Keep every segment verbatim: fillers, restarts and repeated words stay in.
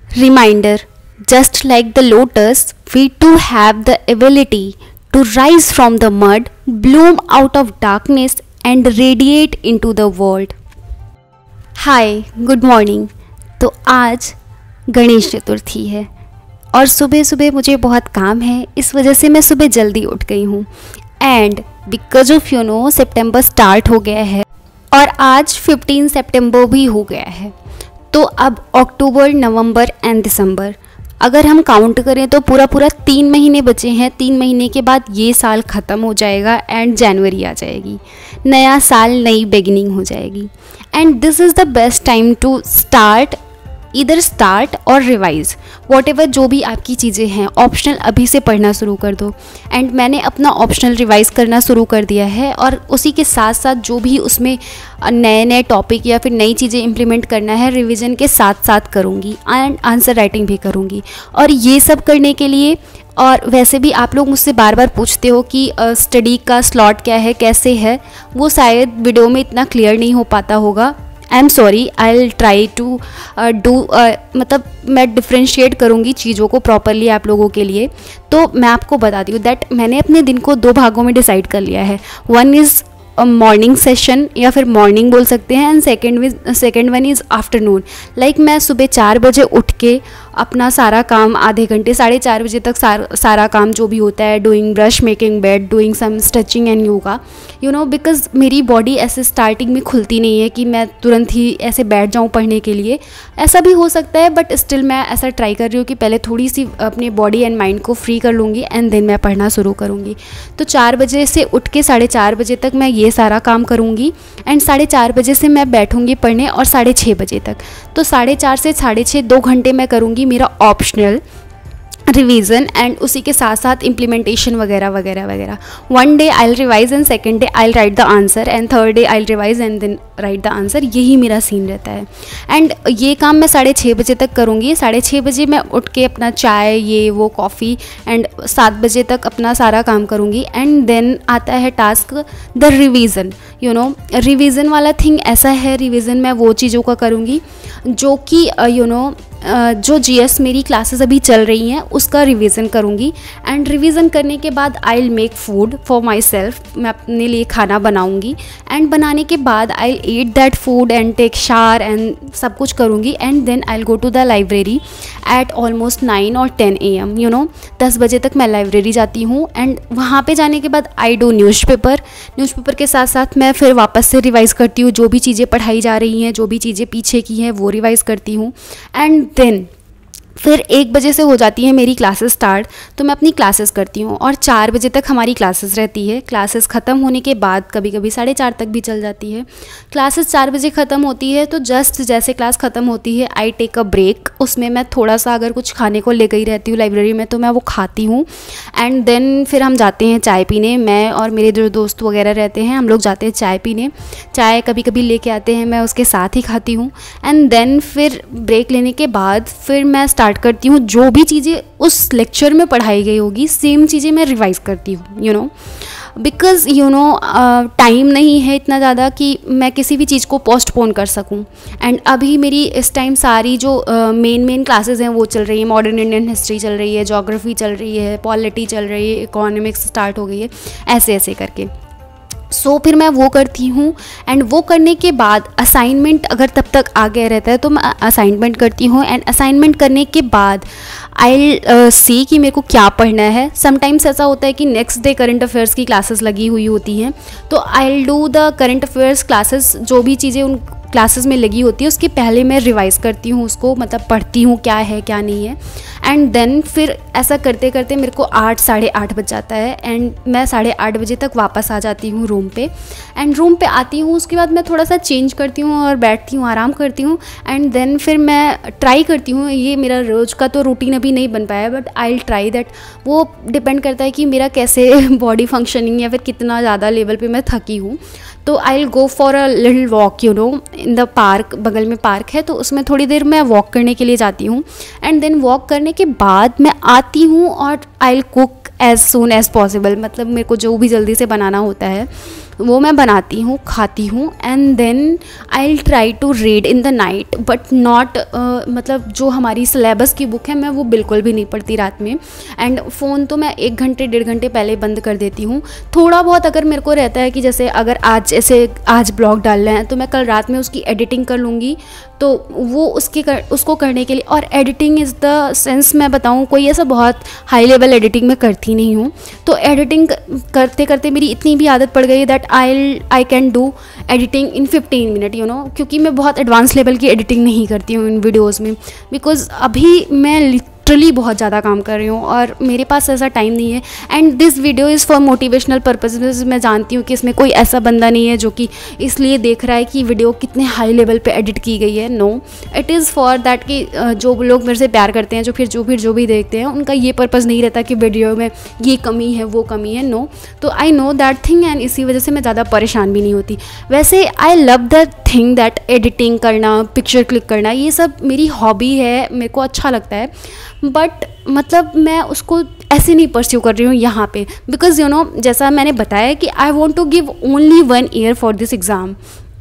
Reminder, just like the lotus, we too have the ability to rise from the mud, bloom out of darkness, and radiate into the world. Hi, good morning. तो आज गणेश चतुर्थी है और सुबह सुबह मुझे बहुत काम है, इस वजह से मैं सुबह जल्दी उठ गई हूँ। And because of you know सितंबर स्टार्ट हो गया है और आज पंद्रह सितंबर भी हो गया है। तो अब अक्टूबर, नवंबर एंड दिसंबर अगर हम काउंट करें तो पूरा पूरा तीन महीने बचे हैं। तीन महीने के बाद ये साल ख़त्म हो जाएगा एंड जनवरी आ जाएगी, नया साल, नई बिगिनिंग हो जाएगी। And this is the best time to start, इधर स्टार्ट और रिवाइज वॉट एवर जो भी आपकी चीज़ें हैं। ऑप्शनल अभी से पढ़ना शुरू कर दो। एंड मैंने अपना ऑप्शनल रिवाइज करना शुरू कर दिया है और उसी के साथ साथ जो भी उसमें नए नए टॉपिक या फिर नई चीज़ें इंप्लीमेंट करना है रिवीजन के साथ साथ करूँगी एंड आंसर राइटिंग भी करूँगी। और ये सब करने के लिए, और वैसे भी आप लोग मुझसे बार बार पूछते हो कि स्टडी का स्लॉट क्या है, कैसे है, वो शायद वीडियो में इतना क्लियर नहीं हो पाता होगा। I am sorry, I will try to do मतलब मैं डिफ्रेंशिएट करूँगी चीज़ों को प्रॉपरली आप लोगों के लिए। तो मैं आपको बता दूँ दैट मैंने अपने दिन को दो भागों में डिसाइड कर लिया है। वन इज़ मॉर्निंग सेशन या फिर मॉर्निंग बोल सकते हैं, and second second one is afternoon. Like मैं सुबह चार बजे उठ के अपना सारा काम आधे घंटे, साढ़े चार बजे तक सार, सारा काम जो भी होता है, doing brush, making bed, doing some stretching and yoga, you know, because मेरी बॉडी ऐसे स्टार्टिंग में खुलती नहीं है कि मैं तुरंत ही ऐसे बैठ जाऊँ पढ़ने के लिए। ऐसा भी हो सकता है बट स्टिल मैं ऐसा ट्राई कर रही हूँ कि पहले थोड़ी सी अपने बॉडी एंड माइंड को फ्री कर लूँगी एंड देन मैं पढ़ना शुरू करूँगी। तो चार बजे से उठ के साढ़े चार बजे तक मैं ये सारा काम करूँगी एंड साढ़े चार बजे से मैं बैठूँगी पढ़ने और साढ़े छः बजे तक। तो साढ़े चार से साढ़े छः दो घंटे मैं करूँगी मेरा ऑप्शनल रिवीजन एंड उसी के साथ साथ इम्प्लीमेंटेशन वगैरह वगैरह वगैरह। One day I will revise and second day I will write the answer and third day I will revise and then write the answer. यही मेरा सीन रहता है। एंड ये काम मैं साढ़े छः बजे तक करूँगी। साढ़े छः बजे मैं उठ के अपना चाय, ये वो, कॉफ़ी एंड सात बजे तक अपना सारा काम करूँगी। एंड देन आता है task the revision. You know, revision वाला थिंग ऐसा है, रिवीजन मैं वो चीज़ों का करूँगी जो कि यू नो जो जीएस मेरी क्लासेस अभी चल रही हैं उसका रिवीजन करूँगी। एंड रिवीजन करने के बाद I will make food for myself. मैं अपने लिए खाना बनाऊँगी एंड बनाने के बाद I will eat that food and take shower and सब कुछ करूँगी। And then I will go to the library at almost nine और ten A M. You know, दस बजे तक मैं लाइब्रेरी जाती हूँ एंड वहाँ पे जाने के बाद आई डू न्यूज़पेपर। न्यूज़पेपर के साथ साथ मैं फिर वापस से रिवाइज़ करती हूँ, जो भी चीज़ें पढ़ाई जा रही हैं, जो भी चीज़ें पीछे की हैं वो रिवाइज़ करती हूँ। एंड देन फिर एक बजे से हो जाती है मेरी क्लासेस स्टार्ट, तो मैं अपनी क्लासेस करती हूँ और चार बजे तक हमारी क्लासेस रहती है। क्लासेस ख़त्म होने के बाद कभी कभी साढ़े चार तक भी चल जाती है। क्लासेस चार बजे ख़त्म होती है तो जस्ट जैसे क्लास ख़त्म होती है आई टेक अ ब्रेक। उसमें मैं थोड़ा सा अगर कुछ खाने को ले गई रहती हूँ लाइब्रेरी में तो मैं वो खाती हूँ। एंड देन फिर हम जाते हैं चाय पीने। मैं और मेरे जो दोस्त वगैरह रहते हैं हम लोग जाते हैं चाय पीने। चाय कभी कभी लेके आते हैं, मैं उसके साथ ही खाती हूँ। एंड देन फिर ब्रेक लेने के बाद फिर मैं स्टार्ट करती हूँ जो भी चीज़ें उस लेक्चर में पढ़ाई गई होगी सेम चीज़ें मैं रिवाइज करती हूँ। You know, because you know time नहीं है इतना ज़्यादा कि मैं किसी भी चीज़ को पोस्टपोन कर सकूँ। एंड अभी मेरी इस टाइम सारी जो मेन मेन क्लासेस हैं वो चल रही है। मॉडर्न इंडियन हिस्ट्री चल रही है, ज्योग्राफी चल रही है, पॉलिटी चल रही है, इकोनॉमिक्स स्टार्ट हो गई है, ऐसे ऐसे करके। सो so, फिर मैं वो करती हूँ एंड वो करने के बाद असाइनमेंट अगर तब तक आ गया रहता है तो मैं असाइनमेंट करती हूँ। एंड असाइनमेंट करने के बाद आई सी कि मेरे को क्या पढ़ना है। समटाइम्स ऐसा होता है कि नेक्स्ट डे करंट अफेयर्स की क्लासेस लगी हुई होती हैं तो I will do the current affairs classes. जो भी चीज़ें उन क्लासेस में लगी होती है उसके पहले मैं रिवाइज करती हूँ उसको, मतलब पढ़ती हूँ क्या है क्या नहीं है। एंड देन फिर ऐसा करते करते मेरे को आठ साढ़े आठ बज जाता है एंड मैं साढ़े आठ बजे तक वापस आ जाती हूँ रूम पे। एंड रूम पे आती हूँ, उसके बाद मैं थोड़ा सा चेंज करती हूँ और बैठती हूँ, आराम करती हूँ। एंड देन फिर मैं ट्राई करती हूँ, ये मेरा रोज़ का तो रूटीन अभी नहीं बन पाया but I will try that. वो डिपेंड करता है कि मेरा कैसे बॉडी फंक्शनिंग या फिर कितना ज़्यादा लेवल पे मैं थकी हूँ। तो I will go for a little walk, you know, in the park. बगल में पार्क है तो उसमें थोड़ी देर मैं वॉक करने के लिए जाती हूँ। एंड देन वॉक करने के बाद मैं आती हूँ और I will cook as soon as possible. मतलब मेरे को जो भी जल्दी से बनाना होता है वो मैं बनाती हूँ, खाती हूँ, and then I will try to read in the night, but not मतलब जो हमारी सिलेबस की बुक है मैं वो बिल्कुल भी नहीं पढ़ती रात में। एंड फ़ोन तो मैं एक घंटे डेढ़ घंटे पहले बंद कर देती हूँ। थोड़ा बहुत अगर मेरे को रहता है कि जैसे अगर आज ऐसे आज ब्लॉग डाल रहे हैं तो मैं कल रात में उसकी एडिटिंग कर लूँगी, तो वो उसके कर, उसको करने के लिए, और एडिटिंग इज़ द सेंस मैं बताऊँ कोई ऐसा बहुत हाई लेवल एडिटिंग मैं करती नहीं हूँ। तो एडिटिंग करते करते मेरी इतनी भी आदत पड़ गई है that I I can do editing in fifteen minute you know, क्योंकि मैं बहुत एडवांस लेवल की एडिटिंग नहीं करती हूँ इन वीडियोज़ में, बिकॉज अभी मैं लिटरली बहुत ज़्यादा काम कर रही हूँ और मेरे पास ऐसा टाइम नहीं है। And this video is for motivational purposes. मैं जानती हूँ कि इसमें कोई ऐसा बंदा नहीं है जो कि इसलिए देख रहा है कि वीडियो कितने हाई लेवल पे एडिट की गई है। No, it is for that कि जो लोग मेरे से प्यार करते हैं, जो फिर जो फिर जो भी देखते हैं, उनका ये पर्पज़ नहीं रहता कि वीडियो में ये कमी है वो कमी है। नो, तो I know that thing, and इसी वजह से मैं ज़्यादा परेशान भी नहीं होती। वैसे I love that thing that editing करना, पिक्चर क्लिक करना, ये सब मेरी हॉबी है, मेरे को अच्छा लगता है, बट मतलब मैं उसको ऐसे नहीं परस्यू कर रही हूँ यहाँ पे, बिकॉज यू नो जैसा मैंने बताया कि I want to give only one year for this exam,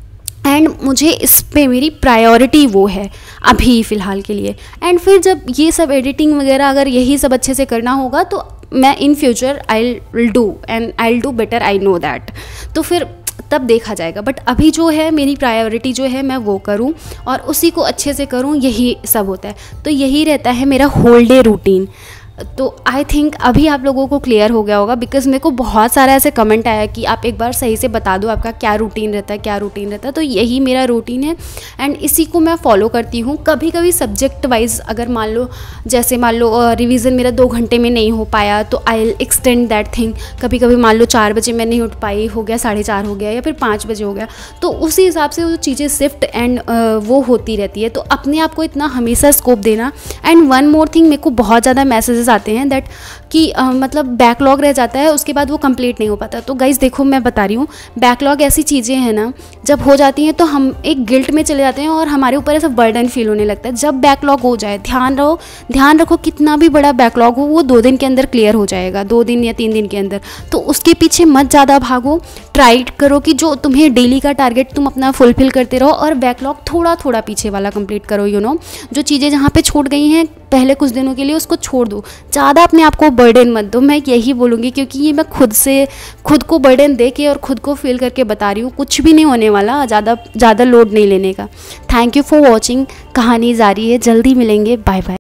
एंड मुझे इस पे मेरी प्रायोरिटी वो है अभी फ़िलहाल के लिए। एंड फिर जब ये सब एडिटिंग वगैरह अगर यही सब अच्छे से करना होगा तो मैं in future I will do, and I will do better, I know that. तो फिर तब देखा जाएगा, बट अभी जो है मेरी प्रायोरिटी जो है मैं वो करूं और उसी को अच्छे से करूं, यही सब होता है। तो यही रहता है मेरा होल डे रूटीन। तो आई थिंक अभी आप लोगों को क्लियर हो गया होगा, बिकॉज मेरे को बहुत सारा ऐसे कमेंट आया कि आप एक बार सही से बता दो आपका क्या रूटीन रहता है, क्या रूटीन रहता है। तो यही मेरा रूटीन है एंड इसी को मैं फॉलो करती हूँ। कभी कभी सब्जेक्ट वाइज अगर मान लो जैसे मान लो रिवीजन मेरा दो घंटे में नहीं हो पाया तो I will extend that thing. कभी कभी मान लो चार बजे मैं नहीं उठ पाई, हो गया साढ़े चार हो गया या फिर पाँच बजे हो गया, तो उसी हिसाब से वो चीज़ें शिफ्ट एंड वो होती रहती है। तो अपने आप को इतना हमेशा स्कोप देना। एंड वन मोर थिंग, मेरे को बहुत ज़्यादा मैसेजेस आते हैं दैट कि uh, मतलब बैकलॉग रह जाता है, उसके बाद वो कंप्लीट नहीं हो पाता। तो गाइज़ देखो मैं बता रही हूँ, बैकलॉग ऐसी चीज़ें हैं ना, जब हो जाती हैं तो हम एक गिल्ट में चले जाते हैं और हमारे ऊपर ऐसा बर्डन फील होने लगता है। जब बैकलॉग हो जाए, ध्यान रहो ध्यान रखो कितना भी बड़ा बैकलॉग हो वो दो दिन के अंदर क्लियर हो जाएगा, दो दिन या तीन दिन के अंदर। तो उसके पीछे मत ज़्यादा भागो, ट्राई करो कि जो तुम्हें डेली का टारगेट तुम अपना फुलफिल करते रहो और बैकलॉग थोड़ा थोड़ा पीछे वाला कंप्लीट करो। यू नो जो चीज़ें जहाँ पे छूट गई हैं पहले कुछ दिनों के लिए उसको छोड़ दो, ज़्यादा अपने आप को बर्डन मत दो। मैं यही बोलूँगी क्योंकि ये मैं खुद से खुद को बर्डन दे के और खुद को फील करके बता रही हूँ, कुछ भी नहीं होने वाला, ज़्यादा ज़्यादा लोड नहीं लेने का। Thank you for watching. कहानी जारी है, जल्दी मिलेंगे, बाय बाय।